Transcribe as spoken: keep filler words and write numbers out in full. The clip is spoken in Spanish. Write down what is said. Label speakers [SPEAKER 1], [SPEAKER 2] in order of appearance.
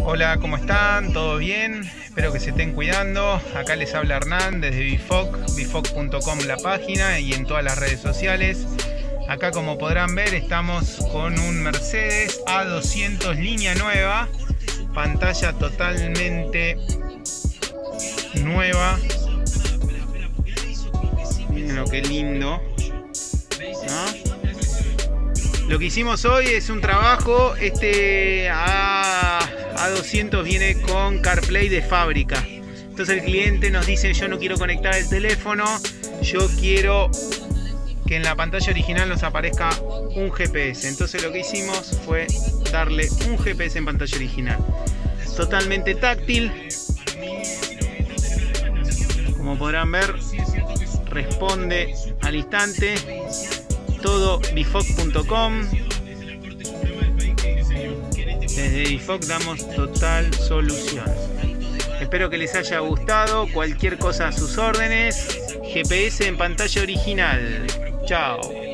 [SPEAKER 1] Hola, ¿cómo están? ¿Todo bien? Espero que se estén cuidando. Acá les habla Hernán desde Bifoc, bifoc punto com la página y en todas las redes sociales. Acá, como podrán ver, estamos con un Mercedes A doscientos línea nueva, pantalla totalmente nueva. Miren lo que lindo, ¿no? Lo que hicimos hoy es un trabajo. Este A doscientos viene con CarPlay de fábrica. Entonces el cliente nos dice: yo no quiero conectar el teléfono, yo quiero que en la pantalla original nos aparezca un G P S. Entonces lo que hicimos fue darle un G P S en pantalla original. Totalmente táctil. Como podrán ver, responde al instante. Todo bifoc punto com. Desde Bifoc damos total solución. Espero que les haya gustado. Cualquier cosa a sus órdenes. G P S en pantalla original. Chao.